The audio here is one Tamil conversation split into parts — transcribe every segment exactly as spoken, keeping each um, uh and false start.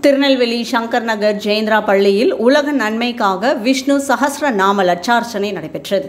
திருநெல்வேலி சங்கர் நகர் ஜெயந்திரா பள்ளியில் உலக நன்மைக்காக விஷ்ணு சஹஸ்ரநாம latcharchanai நடைபெற்றது.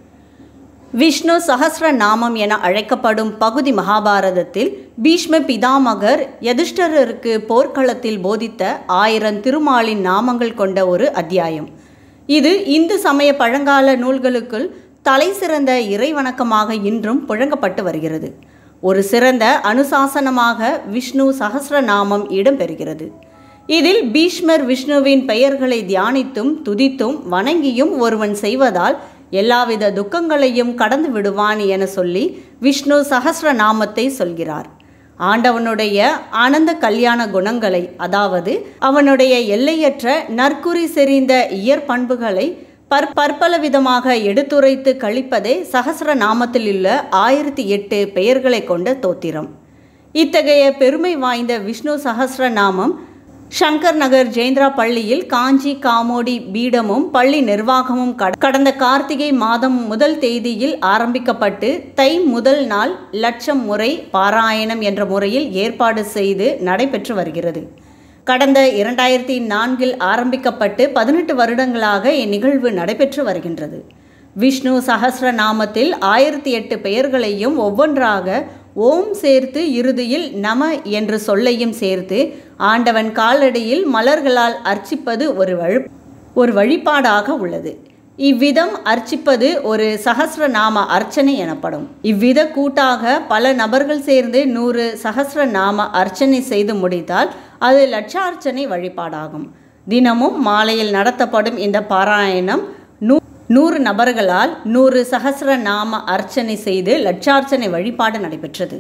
விஷ்ணு சஹஸ்ரநாமம் என அழைக்கப்படும் பகுதி மகாபாரதத்தில் பீஷ்ம பிதாமகர் யுதிஷ்டிரருக்கு போர்க்களத்தில் போதித்த ஆயிரம் திருமாலின் நாமங்கள் கொண்ட ஒரு அத்தியாயம். இது இந்து சமய பழங்கால நூல்களுக்குள் தலை சிறந்த இறை வணக்கமாக இன்றும் புழங்கப்பட்டு வருகிறது. ஒரு சிறந்த அனுசாசனமாக விஷ்ணு சஹஸ்ரநாமம் இடம்பெறுகிறது. இதில் பீஷ்மர் விஷ்ணுவின் பெயர்களை தியானித்தும் துதித்தும் வணங்கியும் ஒருவன் செய்வதால் எல்லாவித துக்கங்களையும் கடந்து விடுவான் என சொல்லி விஷ்ணு சஹஸ்ரநாமத்தை சொல்கிறார். ஆண்டவனுடைய ஆனந்த கல்யாண குணங்களை, அதாவது அவனுடைய எல்லையற்ற நற்குறி செறிந்த இயற்பண்புகளை பற் பற்பல விதமாக எடுத்துரைத்து கழிப்பதே சஹஸ்ரநாமத்தில் உள்ள ஆயிரத்தி எட்டு பெயர்களை கொண்ட தோத்திரம். இத்தகைய பெருமை வாய்ந்த விஷ்ணு சஹஸ்ரநாமம் சங்கர் நகர் ஜெயந்திரா பள்ளியில் காஞ்சி காமோடி பீடமும் பள்ளி நிர்வாகமும் கடந்த கார்த்திகை மாதம் முதல் தேதியில் ஆரம்பிக்கப்பட்டு தை முதல் நாள் லட்சம் முறை பாராயணம் என்ற முறையில் ஏற்பாடு செய்து நடைபெற்று வருகிறது. கடந்த இரண்டாயிரத்தி நான்கில் ஆரம்பிக்கப்பட்டு பதினெட்டு வருடங்களாக இந்நிகழ்வு நடைபெற்று வருகின்றது. விஷ்ணு சஹஸ்ரநாமத்தில் ஆயிரத்தி எட்டு பெயர்களையும் ஒவ்வொன்றாக ஓம் சேர்த்து இறுதியில் நம என்று சொல்லையும் சேர்த்து ஆண்டவன் காலடியில் மலர்களால் அர்ச்சிப்பது ஒரு வழி ஒரு வழிபாடாக உள்ளது. இவ்விதம் அர்ச்சிப்பது ஒரு சஹஸ்ரநாம அர்ச்சனை எனப்படும். இவ்வித கூட்டாக பல நபர்கள் சேர்ந்து நூறு சஹஸ்ரநாம அர்ச்சனை செய்து முடித்தால் அது latcharchanai வழிபாடாகும். தினமும் மாலையில் நடத்தப்படும் இந்த பாராயணம் நூ நூறு நபர்களால் நூறு சஹஸ்ரநாம அர்ச்சனை செய்து latcharchanai வழிபாடு நடைபெற்றது.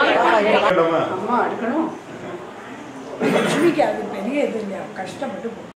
லட்சுமிக்கு அது பெரிய இது இல்லையா, கஷ்டப்பட்டு